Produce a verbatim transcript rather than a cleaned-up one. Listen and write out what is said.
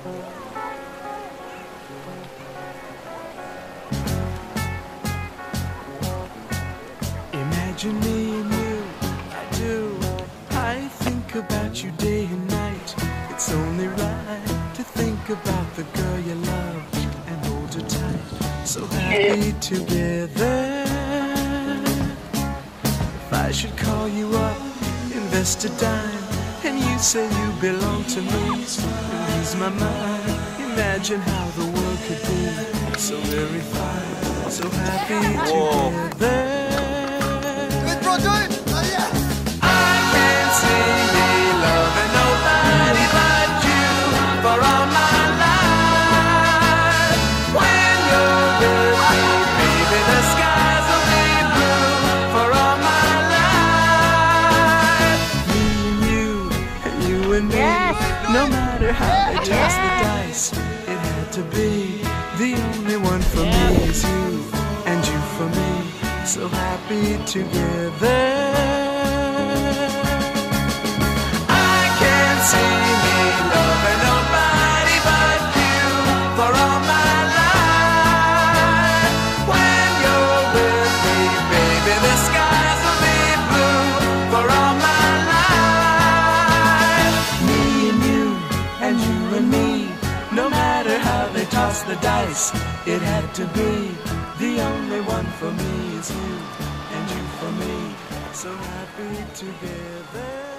Imagine me and you, I do. I think about you day and night. It's only right to think about the girl you love and hold her tight. So happy together. If I should call you up, invest a dime, and you say you belong to me, and lose my mind. Imagine how the world could be so very fine, so happy together. Bro, do it! Oh, yeah. I can't see me loving nobody but you for all my life. When you're with me, baby, the skies will be blue for all my life. Me and you, and you and me, no matter how they toss the dice, it had to be. The only one for me is you, and you for me. So happy together. I can't see me loving nobody but you for all my life. When you're with me, baby, the skies will be blue for all my life. Me and you, and you and me, no matter how they toss the dice, it had to be. The only one for me is you, and you for me, so happy together.